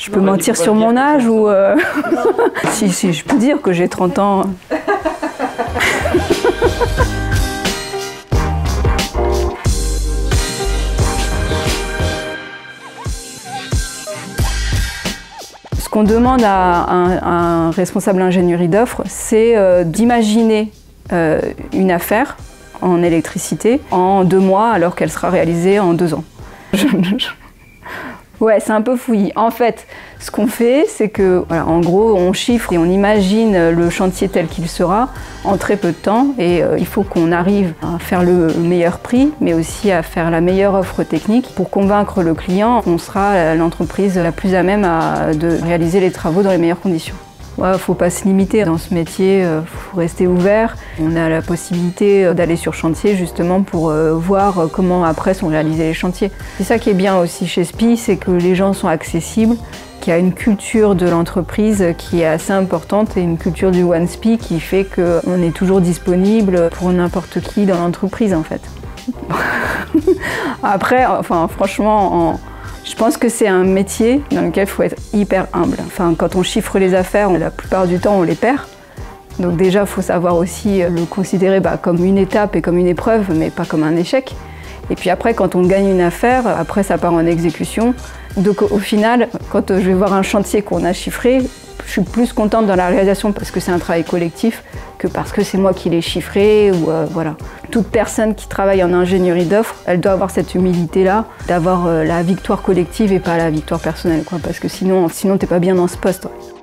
Je peux mentir sur mon âge ou... si, je peux dire que j'ai 30 ans. Ce qu'on demande à un responsable ingénierie d'offres, c'est d'imaginer une affaire en électricité en 2 mois alors qu'elle sera réalisée en 2 ans. Ouais, c'est un peu fouillis. En fait, ce qu'on fait, c'est que, voilà, en gros, on chiffre et on imagine le chantier tel qu'il sera en très peu de temps. Et il faut qu'on arrive à faire le meilleur prix, mais aussi à faire la meilleure offre technique pour convaincre le client qu'on sera l'entreprise la plus à même de réaliser les travaux dans les meilleures conditions. Ouais, faut pas se limiter dans ce métier, faut rester ouvert. On a la possibilité d'aller sur chantier justement pour voir comment après sont réalisés les chantiers. C'est ça qui est bien aussi chez SPIE, c'est que les gens sont accessibles, qu'il y a une culture de l'entreprise qui est assez importante et une culture du One SPIE qui fait qu'on est toujours disponible pour n'importe qui dans l'entreprise en fait. Après, enfin franchement, je pense que c'est un métier dans lequel il faut être hyper humble. Enfin, quand on chiffre les affaires, la plupart du temps, on les perd. Donc déjà, il faut savoir aussi le considérer comme une étape et comme une épreuve, mais pas comme un échec. Et puis après, quand on gagne une affaire, après ça part en exécution. Donc au final, quand je vais voir un chantier qu'on a chiffré, je suis plus contente dans la réalisation parce que c'est un travail collectif que parce que c'est moi qui l'ai chiffré ou voilà. Toute personne qui travaille en ingénierie d'offres, elle doit avoir cette humilité-là, d'avoir la victoire collective et pas la victoire personnelle, quoi, parce que sinon t'es pas bien dans ce poste. Ouais.